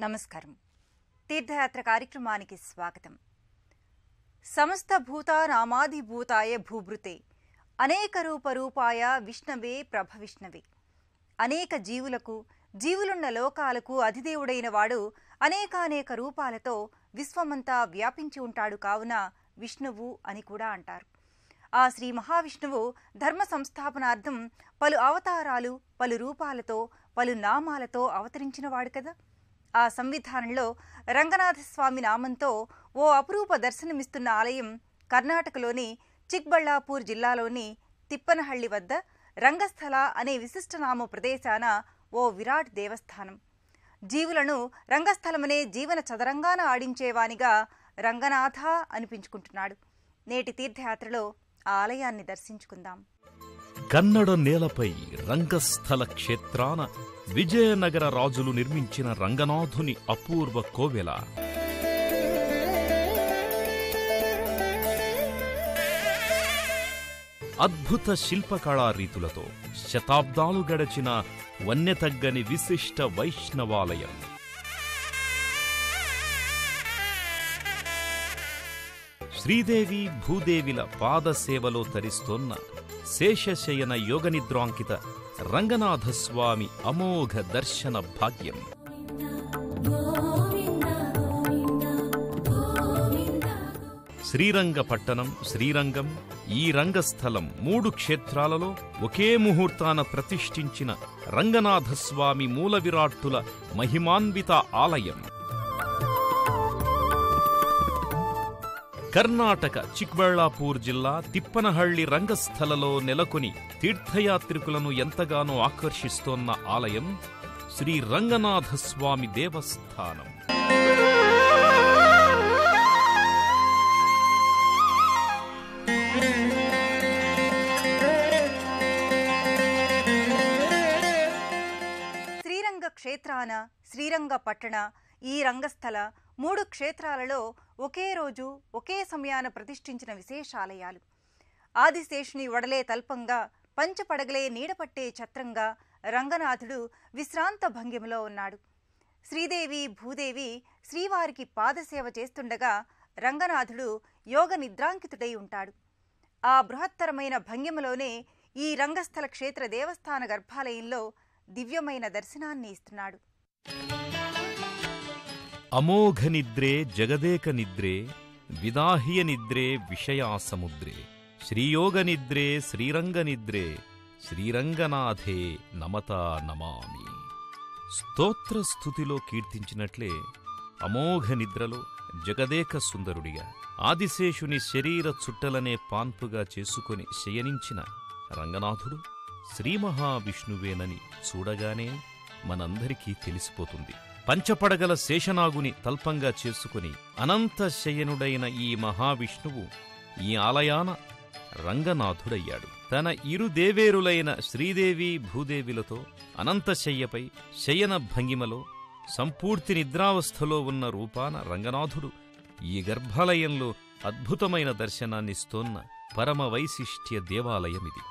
నమస్కారం. తీర్థయాత్ర కార్యక్రమానికి స్వాగతం. సమస్త భూతానామాదిభూతాయ భూభృతే అనేక రూపాయ విష్ణవే ప్రభవిష్ణవే. అనేక జీవులున్న లోకాలకు అధిదేవుడైన వాడు అనేకానేక రూపాలతో విశ్వమంతా వ్యాపించి ఉంటాడు. కావున విష్ణువు అని కూడా అంటారు. ఆ శ్రీ మహావిష్ణువు ధర్మ సంస్థాపనార్థం పలు అవతారాలు, పలు రూపాలతో, పలు నామాలతో అవతరించినవాడు కదా. ఆ సంవిధానంలో రంగనాథస్వామి నామంతో ఓ అపురూప దర్శనమిస్తున్న ఆలయం కర్ణాటకలోని చిక్బళ్ళాపూర్ జిల్లాలోని తిప్పనహళ్లి వద్ద రంగస్థల అనే విశిష్టనామ ప్రదేశాన ఓ విరాట్ దేవస్థానం. జీవులను రంగస్థలమనే జీవన చదరంగాన ఆడించేవానిగా రంగనాథ అనిపించుకుంటున్నాడు. నేటి తీర్థయాత్రలో ఆ ఆలయాన్ని దర్శించుకుందాం. కన్నడ నేలపై రంగస్థల క్షేత్రాన విజయనగర రాజులు నిర్మించిన రంగనాథుని అపూర్వ కోవెల. అద్భుత శిల్పకళా రీతులతో శతాబ్దాలు గడచిన వన్యతగ్గని విశిష్ట వైష్ణవాలయం. శ్రీదేవి భూదేవిల పాదసేవలో తరిస్తోన్న శేషశయన యోగనిద్రాంకిత రంగనాథస్వామి అమోఘ దర్శన భాగ్యం. శ్రీరంగపట్టణం, శ్రీరంగం, ఈ రంగస్థలం 3 క్షేత్రాలలో ఒకే ముహూర్తాన ప్రతిష్ఠించిన రంగనాథస్వామి మూల విరాట్టుల మహిమాన్విత ఆలయం. కర్ణాటక చిక్బళ్ళాపూర్ జిల్లా తిప్పనహళ్లి రంగస్థలలో నెలకొని తీర్థయాత్రికులను ఎంతగానో ఆకర్షిస్తోన్న ఆలయం శ్రీ రంగనాథస్వామి దేవస్థానం. శ్రీరంగ క్షేత్రాన, శ్రీరంగ పట్టణ, ఈ రంగస్థల 3 క్షేత్రాలలో ఒకే రోజు ఒకే సమయాన ప్రతిష్ఠించిన విశేషాలయాలు. ఆదిశేషుని వడలే తల్పంగా, పంచపడగలే నీడపట్టే ఛత్రంగా రంగనాథుడు విశ్రాంత భంగిమలో ఉన్నాడు. శ్రీదేవి భూదేవి శ్రీవారికి పాదసేవ చేస్తుండగా రంగనాథుడు యోగ నిద్రాంకితుడై ఉంటాడు. ఆ బృహత్తరమైన భంగిమలోనే ఈ రంగస్థల క్షేత్ర దేవస్థాన గర్భాలయంలో దివ్యమైన దర్శనాన్ని ఇస్తున్నాడు. అమోఘ నిద్రే జగదేక నిద్రే, విదాహ్య నిద్రే విషయాసముద్రే, శ్రీయోగ నిద్రే శ్రీరంగ నిద్రే, శ్రీరంగనాథే నమతా నమామి. స్తోత్రస్థుతిలో కీర్తించినట్లే అమోఘ నిద్రలో జగదేక సుందరుడిగా ఆదిశేషుని శరీర చుట్టలనే పాన్పుగా చేసుకొని శయనించిన రంగనాథుడు శ్రీమహావిష్ణువేనని చూడగానే మనందరికీ తెలిసిపోతుంది. పంచపడగల శేషనాగుని తల్పంగా చేసుకుని అనంత శయనుడైన ఈ మహావిష్ణువు ఈ ఆలయాన రంగనాథుడయ్యాడు. తన ఇరు దేవేరులైన శ్రీదేవి భూదేవిలతో అనంతశయ్యపై శయన భంగిమలో సంపూర్తి నిద్రావస్థలో ఉన్న రూపాన రంగనాథుడు ఈ గర్భాలయంలో అద్భుతమైన దర్శనాన్నిస్తోన్న పరమ వైశిష్ట్య దేవాలయమిది.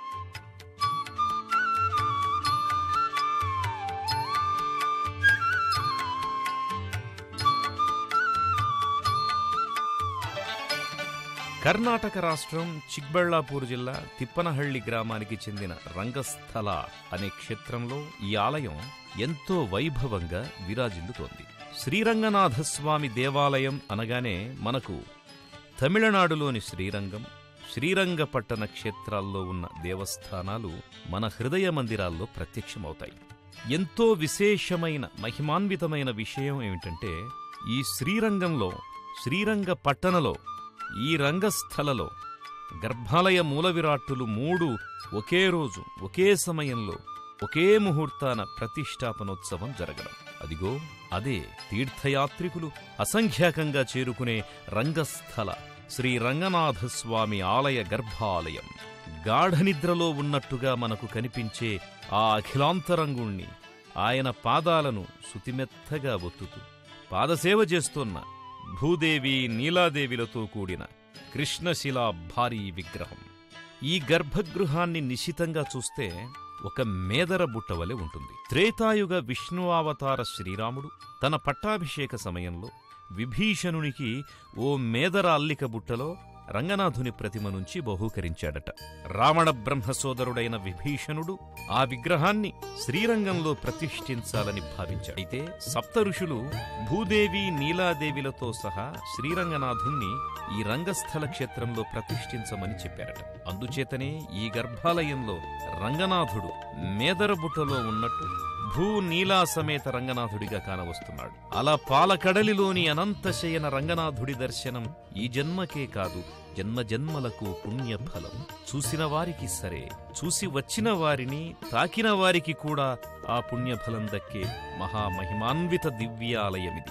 కర్ణాటక రాష్ట్రం చిక్బళ్ళాపూర్ జిల్లా తిప్పనహళ్లి గ్రామానికి చెందిన రంగస్థల అనే క్షేత్రంలో ఈ ఆలయం ఎంతో వైభవంగా విరాజిల్లుతోంది. శ్రీరంగనాథస్వామి దేవాలయం అనగానే మనకు తమిళనాడులోని శ్రీరంగం, శ్రీరంగపట్టణ క్షేత్రాల్లో ఉన్న దేవస్థానాలు మన హృదయ మందిరాల్లో ప్రత్యక్షమవుతాయి. ఎంతో విశేషమైన మహిమాన్వితమైన విషయం ఏమిటంటే ఈ శ్రీరంగంలో, శ్రీరంగపట్టణలో, ఈ రంగస్థలలో గర్భాలయ మూల విరాట్టులు 3 ఒకే రోజు ఒకే సమయంలో ఒకే ముహూర్తాన ప్రతిష్టాపనోత్సవం జరగడం. అదిగో అదే తీర్థయాత్రికులు అసంఖ్యాకంగా చేరుకునే రంగస్థల శ్రీ రంగనాథస్వామి ఆలయ గర్భాలయం. గాఢనిద్రలో ఉన్నట్టుగా మనకు కనిపించే ఆ అఖిలాంతరంగుణ్ణి ఆయన పాదాలను శుతిమెత్తగా ఒత్తుతూ పాదసేవ చేస్తోన్న భూదేవి నీలాదేవిలతో కూడిన కృష్ణశిలా భారీ విగ్రహం. ఈ గర్భగృహాన్ని నిశితంగా చూస్తే ఒక మేదర బుట్టవలె ఉంటుంది. త్రేతాయుగ విష్ణువావతార శ్రీరాముడు తన పట్టాభిషేక సమయంలో విభీషణునికి ఓ మేదర అల్లిక బుట్టలో రంగనాథుని ప్రతిమ నుంచి బహూకరించాడట. రావణ బ్రహ్మ సోదరుడైన విభీషణుడు ఆ విగ్రహాన్ని శ్రీరంగంలో ప్రతిష్ఠించాలని భావించాడు. అయితే సప్త ఋషులు భూదేవి నీలాదేవిలతో సహా శ్రీరంగనాథుణ్ణి ఈ రంగస్థల క్షేత్రంలో ప్రతిష్ఠించమని చెప్పారట. అందుచేతనే ఈ గర్భాలయంలో రంగనాథుడు మేదర బుట్టలో ఉన్నట్టు భూ నీలా సమేత రంగనాథుడిగా కానవస్తున్నాడు. అలా పాలకడలిలోని అనంతశయన రంగనాథుడి దర్శనం ఈ జన్మకే కాదు, జన్మజన్మలకు పుణ్యఫలం. చూసిన వారికి సరే, చూసి వచ్చిన వారిని తాకిన వారికి కూడా ఆ పుణ్యఫలం దక్కే మహామహిమాన్విత దివ్యాలయమిది.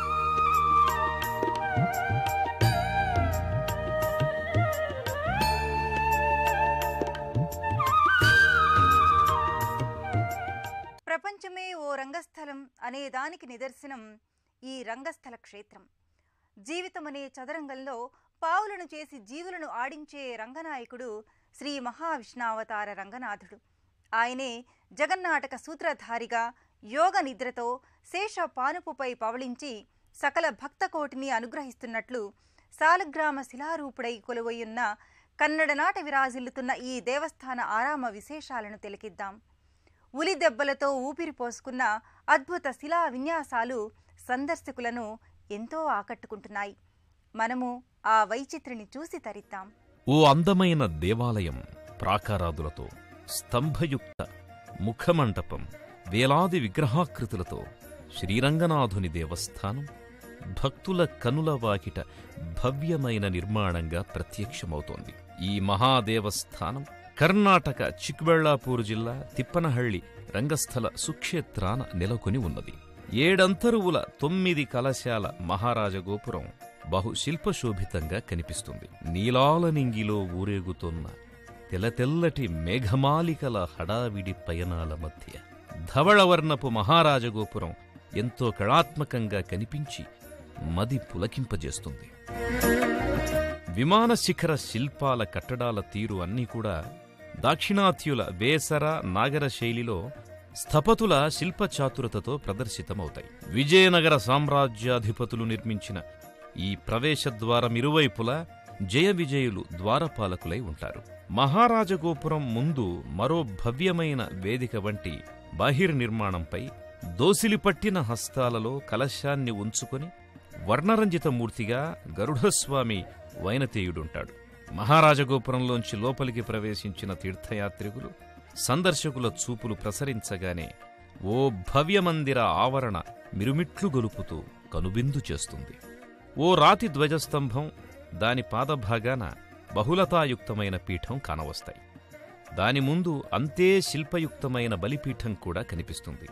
ప్రపంచమే ఓ రంగస్థలం అనే దానికి నిదర్శనం ఈ రంగస్థల క్షేత్రం. జీవితమనే చదరంగంలో పావులను చేసి జీవులను ఆడించే రంగనాయకుడు శ్రీ మహావిష్ణావతార రంగనాథుడు. ఆయనే జగన్నాటక సూత్రధారిగా యోగ నిద్రతో శేష పానుపుపై పవళించి సకల భక్తకోటిని అనుగ్రహిస్తున్నట్లు సాలగ్రామ శిలారూపుడై కొలువయ్యున్న కన్నడనాట విరాజిల్లుతున్న ఈ దేవస్థాన ఆరామ విశేషాలను తిలకిద్దాం. ఉలి దెబ్బలతో ఊపిరి పోసుకున్న అద్భుత శిలా విన్యాసాలు సందర్శకులను ఎంతో ఆకట్టుకుంటున్నాయి. మనము ఆ వైచిత్రిని చూసి తరిద్దాం. ఓ అందమైన దేవాలయం ప్రాకారాదులతో, స్తంభయుక్త ముఖమంటపం, వేలాది విగ్రహాకృతులతో శ్రీరంగనాథుని దేవస్థానం భక్తుల కనుల వాకిట భవ్యమైన నిర్మాణంగా ప్రత్యక్షమవుతోంది. ఈ మహాదేవస్థానం కర్ణాటక చిక్బళ్ళాపూర్ జిల్లా తిప్పనహళ్ళి రంగస్థల సుక్షేత్రాన నెలకొని ఉన్నది. 7 అంతరువుల 9 కలశాల మహారాజగోపురం బహుశిల్పశోభితంగా కనిపిస్తుంది. నీలాలనింగిలో ఊరేగుతోన్న తెల్లతెల్లటి మేఘమాలికల హడావిడి పయనాల మధ్య ధవళవర్ణపు మహారాజగోపురం ఎంతో కళాత్మకంగా కనిపించి మది పులకింపజేస్తుంది. విమాన శిఖర శిల్పాల కట్టడాల తీరు అన్నీ కూడా దాక్షిణాత్యుల వేసర నాగర శైలిలో స్థపతుల శిల్పచాతురతతో ప్రదర్శితమవుతాయి. విజయనగర సామ్రాజ్యాధిపతులు నిర్మించిన ఈ ప్రవేశద్వారం ఇరువైపులా జయ విజయులు ద్వారపాలకులై ఉంటారు. మహారాజగోపురం ముందు మరో భవ్యమైన వేదిక వంటి బహిర్నిర్మాణంపై దోసిలిపట్టిన హస్తాలలో కలశాన్ని ఉంచుకొని వర్ణరంజిత మూర్తిగా గరుడస్వామి వైనతేయుడుంటాడు. మహారాజగోపురంలోంచి లోపలికి ప్రవేశించిన తీర్థయాత్రికులు సందర్శకుల చూపులు ప్రసరించగానే ఓ భవ్యమందిర ఆవరణ మిరుమిట్లు గొలుపుతూ కనుబిందు చేస్తుంది. ఓ రాతి ధ్వజస్తంభం, దాని పాదభాగాన బహుళతాయుక్తమైన పీఠం కానవస్తాయి. దాని ముందు అంతే శిల్పయుక్తమైన బలిపీఠం కూడా కనిపిస్తుంది.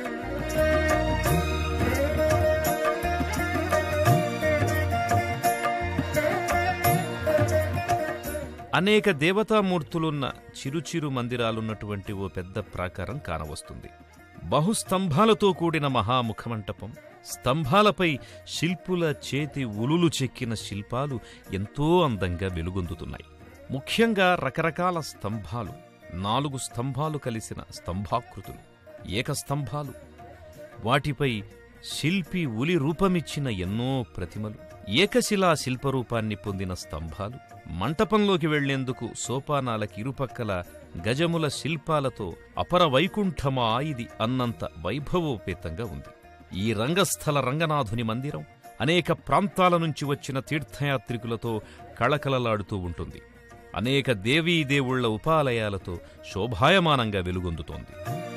అనేక దేవతామూర్తులున్న చిరుచిరు మందిరాలున్నటువంటి ఓ పెద్ద ప్రాకారం కానవస్తుంది. బహుస్తంభాలతో కూడిన మహాముఖమంటపం, స్తంభాలపై శిల్పుల చేతి ఉలులు చెక్కిన శిల్పాలు ఎంతో అందంగా వెలుగొందుతున్నాయి. ముఖ్యంగా రకరకాల స్తంభాలు, 4 స్తంభాలు కలిసిన స్తంభాకృతులు, ఏకస్తంభాలు, వాటిపై శిల్పి ఉలి రూపమిచ్చిన ఎన్నో ప్రతిమలు, ఏకశిలా శిల్పరూపాన్ని పొందిన స్తంభాలు, మంటపంలోకి వెళ్లేందుకు సోపానాలకి ఇరుపక్కల గజముల శిల్పాలతో అపర వైకుంఠమా ఇది అన్నంత వైభవోపేతంగా ఉంది. ఈ రంగస్థల రంగనాథుని మందిరం అనేక ప్రాంతాల నుంచి వచ్చిన తీర్థయాత్రికులతో కళకళలాడుతూ ఉంటుంది. అనేక దేవీదేవుళ్ల ఉపాలయాలతో శోభాయమానంగా వెలుగొందుతోంది.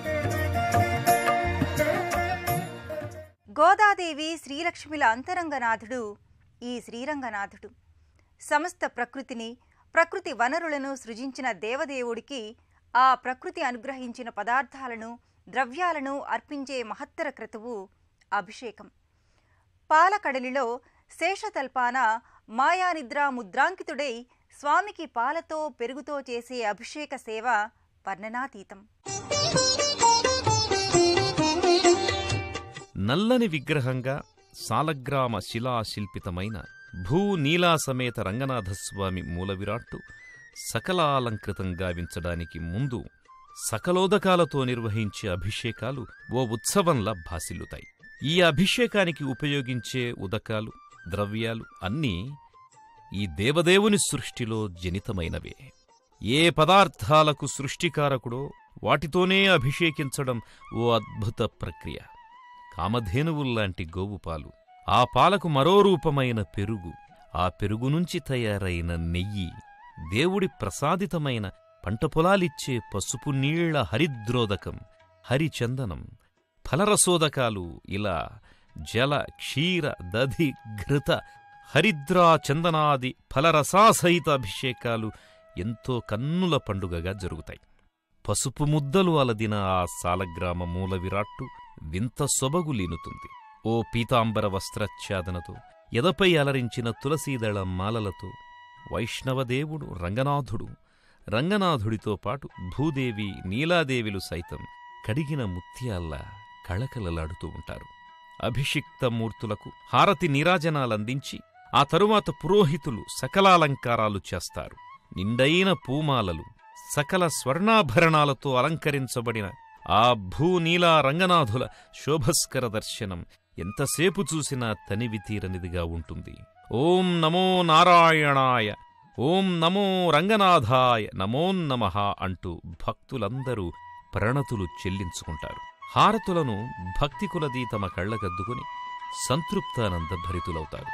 గోదాదేవి శ్రీలక్ష్మిల అంతరంగనాథుడు ఈ శ్రీరంగనాథుడు. సమస్త ప్రకృతిని, ప్రకృతి వనరులను సృజించిన దేవదేవుడికి ఆ ప్రకృతి అనుగ్రహించిన పదార్థాలను, ద్రవ్యాలను అర్పించే మహత్తర క్రతువు అభిషేకం. పాలకడలిలో శేషతల్పాన మాయానిద్రా ముద్రాంకితుడై స్వామికి పాలతో పెరుగుతో చేసే అభిషేక సేవ వర్ణనాతీతం. నల్లని విగ్రహంగా సాలగ్రామ శిలాశిల్పితమైన భూనీలాసమేత రంగనాథస్వామి మూలవిరాట్టు సకలాలంకృతంగా వించడానికి ముందు సకలోదకాలతో నిర్వహించే అభిషేకాలు ఓ ఉత్సవంలా భాసిల్లుతాయి. ఈ అభిషేకానికి ఉపయోగించే ఉదకాలు, ద్రవ్యాలు అన్నీ ఈ దేవదేవుని సృష్టిలో జనితమైనవే. ఏ పదార్థాలకు సృష్టికారకుడో వాటితోనే అభిషేకించడం ఓ అద్భుత ప్రక్రియ. కామధేనువుల్లాంటి గోవుపాలు, ఆ పాలకు మరో రూపమైన పెరుగు, ఆ పెరుగునుంచి తయారైన నెయ్యి, దేవుడి ప్రసాదితమైన పంటపొలాలిచ్చే పసుపు నీళ్ల హరిద్రోదకం, హరిచందనం, ఫలరసోదకాలు, ఇలా జల, క్షీర, దధి, ఘృత, హరిద్రా, చందనాది ఫలరసాసహిత అభిషేకాలు ఎంతో కన్నుల పండుగగా జరుగుతాయి. పసుపు ముద్దలు అలదిన ఆ సాలగ్రామ మూల విరాట్టు వింత సొబగులీనుతుంది. ఓ పీతాంబర వస్త్రఛాదనతో, ఎదపై అలరించిన తులసీదళ మాలలతో వైష్ణవదేవుడు రంగనాథుడు, రంగనాథుడితో పాటు భూదేవి, నీలాదేవిలు సైతం కడిగిన ముత్యాల్లా కళకళలాడుతూ ఉంటారు. అభిషిక్త మూర్తులకు హారతి నీరాజనాలందించి ఆ తరువాత పురోహితులు సకలాలంకారాలు చేస్తారు. నిండైన పూమాలలు, సకల స్వర్ణాభరణాలతో అలంకరించబడిన ఆ భూనీలా రంగనాథుల శోభస్కర దర్శనం ఎంతసేపు చూసినా తనివి తీరనిదిగా ఉంటుంది. ఓం నమో నారాయణాయ, ఓం నమో రంగనాథాయ, నమోన్నమః అంటూ భక్తులందరూ ప్రణతులు చెల్లించుకుంటారు. హారతులను భక్తికులదీ తమ కళ్లకద్దుకుని సంతృప్తానంద భరితులవుతారు.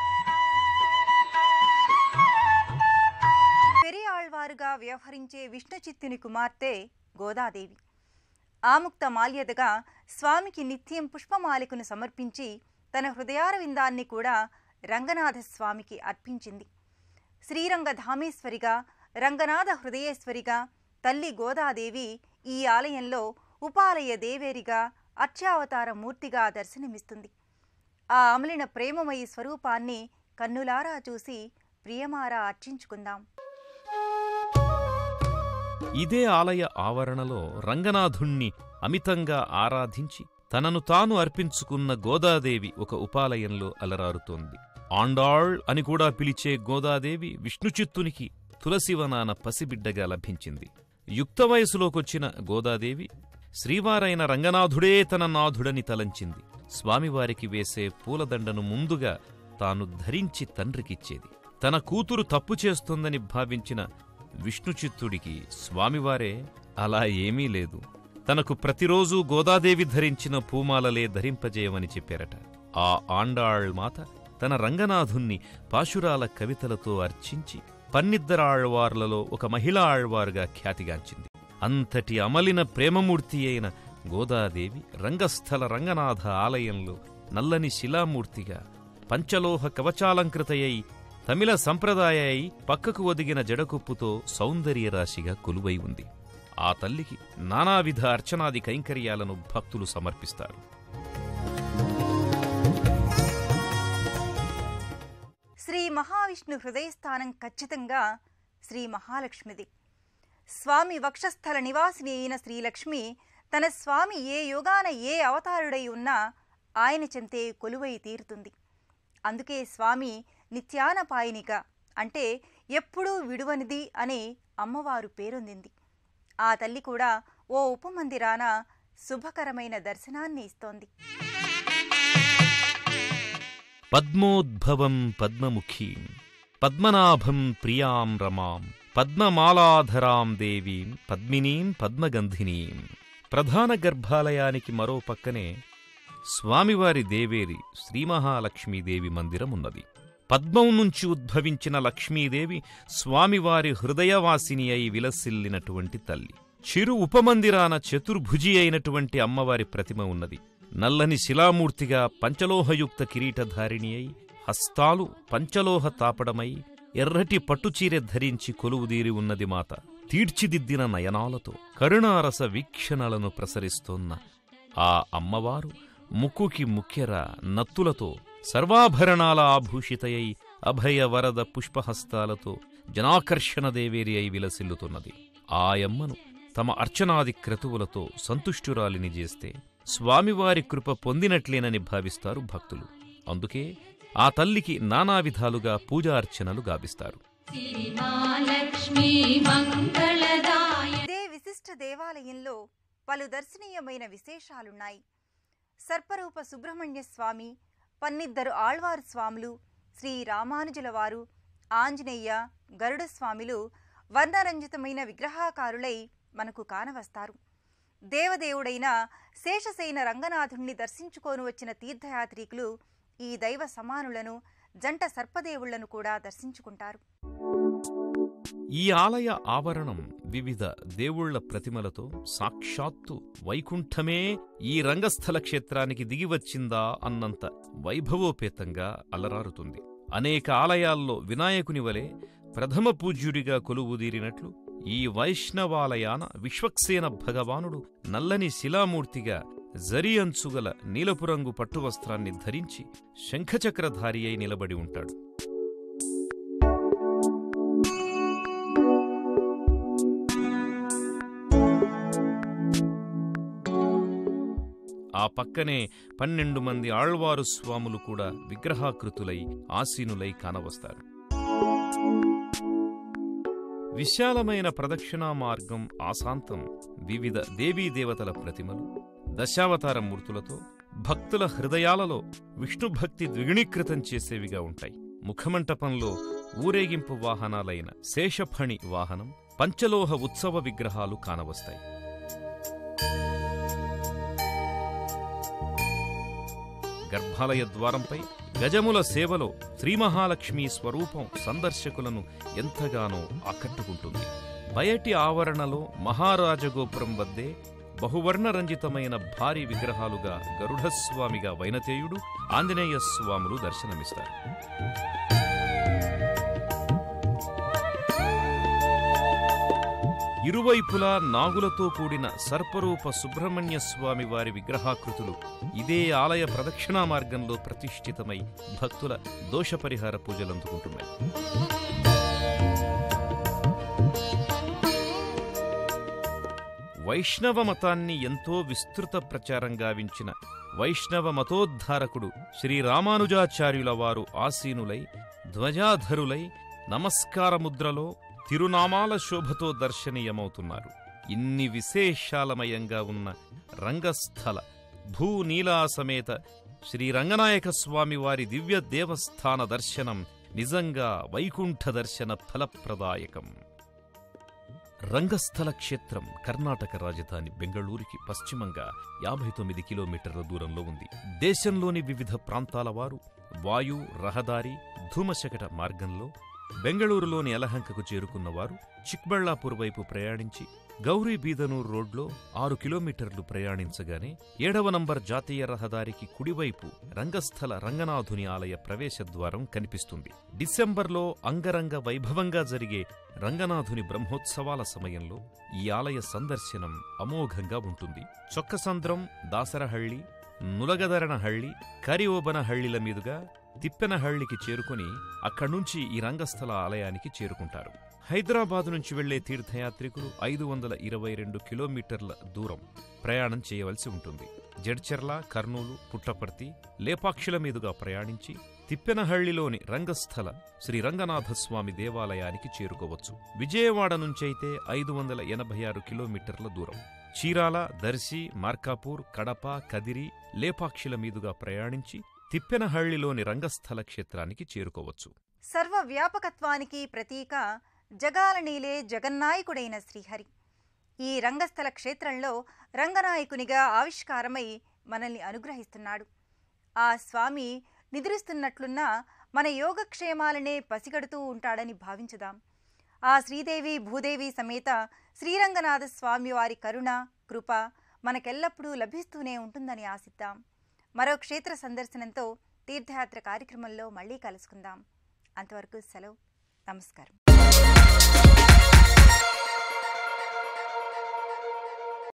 పెరియాళ్వారుగా వ్యవహరించే విష్ణుచిత్తుని కుమార్తె గోదాదేవి ఆముక్త మాల్యదగా స్వామికి నిత్యం పుష్పమాలికను సమర్పించి తన హృదయారవిందాన్ని కూడా రంగనాథస్వామికి అర్పించింది. శ్రీరంగధామేశ్వరిగా, రంగనాథ హృదయేశ్వరిగా తల్లి గోదాదేవి ఈ ఆలయంలో ఉపాలయ దేవేరిగా, అర్చావతార మూర్తిగా దర్శనమిస్తుంది. ఆ అమలిన ప్రేమమయి స్వరూపాన్ని కన్నులారా చూసి ప్రియమారా అర్చించుకుందాం. ఇదే ఆలయ ఆవరణలో రంగనాథుణ్ణి అమితంగా ఆరాధించి తనను తాను అర్పించుకున్న గోదాదేవి ఒక ఉపాలయంలో అలరారుతోంది. ఆండాళ్ అని కూడా పిలిచే గోదాదేవి విష్ణుచిత్తునికి తులసివనాన పసిబిడ్డగా లభించింది. యుక్త వయసులోకొచ్చిన గోదాదేవి శ్రీవారైన రంగనాథుడే తన నాథుడని తలంచింది. స్వామివారికి వేసే పూలదండను ముందుగా తాను ధరించి తండ్రికిచ్చేది. తన కూతురు తప్పు చేస్తోందని భావించిన విష్ణుచిత్తుడికి స్వామివారే అలా ఏమీ లేదు, తనకు ప్రతిరోజూ గోదాదేవి ధరించిన పూమాలలే ధరింపజేయమని చెప్పారట. ఆ ఆండాళ్ మాత తన రంగనాథుణ్ణి పాశురాల కవితలతో అర్చించి పన్నిద్దరాళ్వార్లలో ఒక మహిళా ఆళ్వారుగా ఖ్యాతిగాంచింది. అంతటి అమలిన ప్రేమమూర్తి అయిన గోదాదేవి రంగస్థల రంగనాథ ఆలయంలో నల్లని శిలామూర్తిగా పంచలోహ కవచాలంకృతయై తమిళ సంప్రదాయ పక్కకు ఒదిగిన జడకొప్పుతో సౌందర్యరాశిగా కొలువై ఉంది. ఆ తల్లికి నానావిధ అర్చనాది కైంకర్యాలను భక్తులు సమర్పిస్తారు. శ్రీ మహావిష్ణు హృదయస్థానం ఖచ్చితంగా శ్రీ మహాలక్ష్మిది. స్వామి వక్షస్థల నివాసిని అయిన శ్రీలక్ష్మి తన స్వామి ఏ యుగాన ఏ అవతారుడై ఉన్నా ఆయన చెంతే కొలువై తీరుతుంది. అందుకే స్వామి నిత్యానపాయినిగా, అంటే ఎప్పుడూ విడువనిది అనే అమ్మవారు పేరొందింది. ఆ తల్లి కూడా ఓ ఉపమందిరాన శుభకరమైన దర్శనాన్ని ఇస్తోంది. పద్మోద్భవం పద్మముఖీం, పద్మనాభం ప్రియాం రమాం, పద్మమాలాధరాం దేవీం, పద్మినీం పద్మగంధినీం. ప్రధాన గర్భాలయానికి మరో పక్కనే స్వామివారి దేవేరి శ్రీమహాలక్ష్మీదేవి మందిరమున్నది. పద్మం నుంచి ఉద్భవించిన లక్ష్మీదేవి స్వామివారి హృదయవాసిని అయి విలసిల్లినటువంటి తల్లి. చిరు ఉపమందిరాన చతుర్భుజి అయినటువంటి అమ్మవారి ప్రతిమ ఉన్నది. నల్లని శిలామూర్తిగా పంచలోహయుక్త కిరీటధారిణి అయి, హస్తాలు పంచలోహ తాపడమై, ఎర్రటి పట్టుచీరె ధరించి కొలువుదీరి ఉన్నది మాత. తీర్చిదిద్దిన నయనాలతో కరుణారస వీక్షణలను ప్రసరిస్తోన్న ఆ అమ్మవారు ముక్కుకి ముఖ్యర నత్తులతో సర్వాభరణాల ఆభూషితయై అభయ వరద పుష్పహస్తాలతో జనాకర్షణ దేవేరి అయి విలసిల్లుతున్నది. ఆయమ్మను తమ అర్చనాది క్రతువులతో సంతుష్టురాలిని చేస్తే స్వామివారి కృప పొందినట్లేనని భావిస్తారు భక్తులు. అందుకే ఆ తల్లికి నానావిధాలుగా పూజార్చనలు గావిస్తారు. ఇదే విశిష్ట దేవాలయంలో పలు దర్శనీయమైన విశేషాలున్నాయి. సర్పరూప సుబ్రహ్మణ్య స్వామి, పన్నిద్దరు ఆళ్వారు స్వాములు, శ్రీ రామానుజుల వారు, ఆంజనేయ, గరుడ స్వామిలు వర్ణరంజితమైన విగ్రహాకారులై మనకు కానవస్తారు. దేవదేవుడైన శేషసేన రంగనాథుణ్ణి దర్శించుకోను వచ్చిన తీర్థయాత్రికులు ఈ దైవ సమానులను, జంట సర్పదేవుళ్లను కూడా దర్శించుకుంటారు. ఈ ఆలయ ఆవరణం వివిధ దేవుళ్ల ప్రతిమలతో సాక్షాత్తు వైకుంఠమే ఈ రంగస్థల క్షేత్రానికి దిగివచ్చిందా అన్నంత వైభవోపేతంగా అలరారుతుంది. అనేక ఆలయాల్లో వినాయకుని వలె ప్రథమ పూజ్యుడిగా కొలువుదీరినట్లు ఈ వైష్ణవాలయాన విశ్వక్సేన భగవానుడు నల్లని శిలామూర్తిగా జరి అంచుగల నీలపురంగు పట్టువస్త్రాన్ని ధరించి శంఖచక్రధారి అయి నిలబడి ఉంటాడు. ఆ పక్కనే 12 మంది ఆళ్వారు స్వాములు కూడా విగ్రహాకృతులై ఆసీనులై కానవస్తారు. విశాలమైన ప్రదక్షిణా మార్గం ఆశాంతం వివిధ దేవీదేవతల ప్రతిమలు, దశావతార మూర్తులతో భక్తుల హృదయాలలో విష్ణుభక్తి ద్విగుణీకృతం చేసేవిగా ఉంటాయి. ముఖమంటపంలో ఊరేగింపు వాహనాలైన శేషఫణి వాహనం, పంచలోహ ఉత్సవ విగ్రహాలు కానవస్తాయి. గర్భాలయ ద్వారంపై గజముల సేవలో శ్రీమహాలక్ష్మీ స్వరూపం సందర్శకులను ఎంతగానో ఆకట్టుకుంటుంది. బయటి ఆవరణలో మహారాజగోపురం వద్దే బహువర్ణరంజితమైన భారీ విగ్రహాలుగా గరుడస్వామిగా వైనతేయుడు, ఆంజనేయ స్వాములు దర్శనమిస్తారు. ఇరువైపులా నాగులతో కూడిన సర్పరూప సుబ్రహ్మణ్య స్వామి వారి విగ్రహాకృతులు ఇదే ఆలయ ప్రదక్షిణా మార్గంలో ప్రతిష్ఠితమై భక్తుల దోషపరిహార పూజలందుకుంటున్నాయి. వైష్ణవ మతాన్ని ఎంతో విస్తృత ప్రచారం గావించిన వైష్ణవ మతోద్ధారకుడు శ్రీ రామానుజాచార్యుల వారు ఆసీనులై ధ్వజాధరులై నమస్కారముద్రలో తిరునామాల శోభతో దర్శనీయమవుతున్నారు. ఇన్ని విశేషాలమయంగా ఉన్న రంగస్థల భూనీలాసమేత శ్రీరంగనాయక స్వామివారి దివ్య దేవస్థాన దర్శనం నిజంగా వైకుంఠ దర్శన ఫలప్రదాయకం. రంగస్థల క్షేత్రం కర్ణాటక రాజధాని బెంగళూరుకి పశ్చిమంగా 59 కిలోమీటర్ల దూరంలో ఉంది. దేశంలోని వివిధ ప్రాంతాల వారు వాయు, రహదారి, ధూమశకట మార్గంలో బెంగళూరులోని యలహంకకు చేరుకున్నవారు చిక్బళ్లాపూర్ వైపు ప్రయాణించి గౌరీబీదనూర్ రోడ్లో 6 కిలోమీటర్లు ప్రయాణించగానే 7వ నంబర్ జాతీయ రహదారికి కుడివైపు రంగస్థల రంగనాథుని ఆలయ ప్రవేశద్వారం కనిపిస్తుంది. డిసెంబర్లో అంగరంగ వైభవంగా జరిగే రంగనాథుని బ్రహ్మోత్సవాల సమయంలో ఈ ఆలయ సందర్శనం అమోఘంగా ఉంటుంది. చొక్కసంద్రం, దాసరహళ్లి, నులగదరణహళ్లి, కరిఓబనహళ్లిల మీదుగా తిప్పెనహళ్లికి చేరుకుని అక్కడ్నుంచి ఈ రంగస్థల ఆలయానికి చేరుకుంటారు. హైదరాబాదు నుంచి వెళ్లే తీర్థయాత్రికులు 522 కిలోమీటర్ల దూరం ప్రయాణం చేయవలసి ఉంటుంది. జడ్చెర్ల, కర్నూలు, పుట్టపర్తి, లేపాక్షుల మీదుగా ప్రయాణించి తిప్పెనహళ్లిలోని రంగస్థల శ్రీ రంగనాథస్వామి దేవాలయానికి చేరుకోవచ్చు. విజయవాడ నుంచైతే 586 కిలోమీటర్ల దూరం. చీరాల, దర్శి, మార్కాపూర్, కడప, కదిరి, లేపాక్షుల మీదుగా ప్రయాణించి తిప్పెనహళ్లిలోని రంగస్థల క్షేత్రానికి చేరుకోవచ్చు. సర్వవ్యాపకత్వానికి ప్రతీక జగాలనీలే జగన్నాయకుడైన శ్రీహరి ఈ రంగస్థల క్షేత్రంలో రంగనాయకునిగా ఆవిష్కారమై మనల్ని అనుగ్రహిస్తున్నాడు. ఆ స్వామి నిద్రిస్తున్నట్లున్నా మన యోగక్షేమాలనే పసిగడుతూ ఉంటాడని భావించుదాం. ఆ శ్రీదేవి భూదేవి సమేత శ్రీరంగనాథ స్వామి వారి కరుణ, కృప మనకెల్లప్పుడూ లభిస్తూనే ఉంటుందని ఆశిద్దాం. మరో క్షేత్ర సందర్శనంతో తీర్థయాత్ర కార్యక్రమంలో మళ్ళీ కలుసుకుందాం. అంతవరకు సెలవు. నమస్కారం.